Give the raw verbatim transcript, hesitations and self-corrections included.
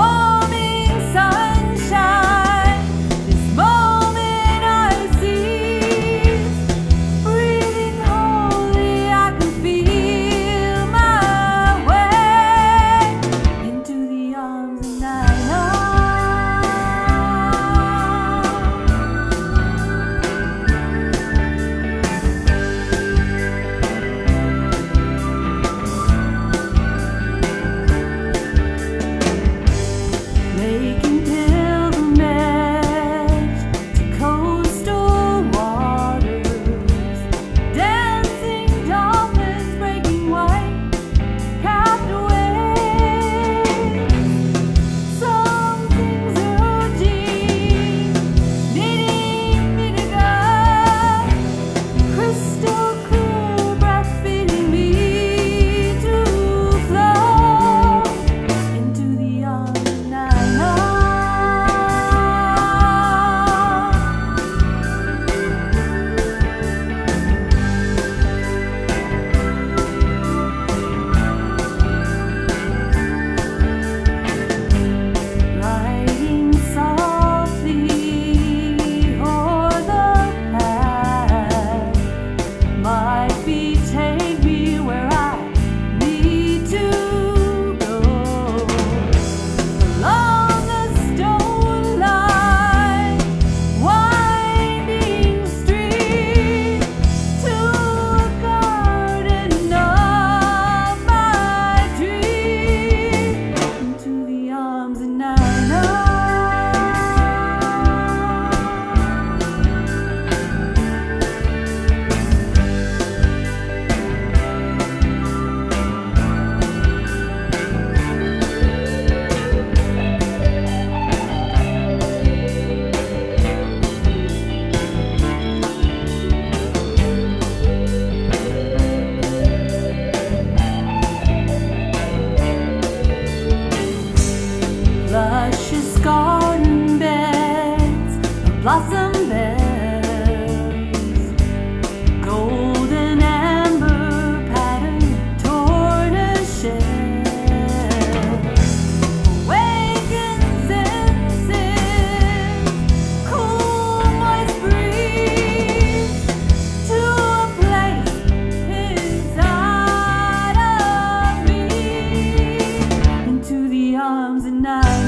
warming sunshine. This moment I seize, breathing wholly, I can feel my way into the arms of night. Making pilgrimage to coastal waters, dancing dolphins breaking white-capped waves. Something's urging, needing me to go. Crystal clear breath feeding me to flow into the arms of night. Riding softly o'er the path, my feet take me where I need to go. Along the stone line, winding street, to a garden of my dream, into the arms of night. Luscious garden beds of blossom bells, golden amber patterned tortoise shells, awakened senses, cool moist breeze, to a place inside of me, into the arms of night.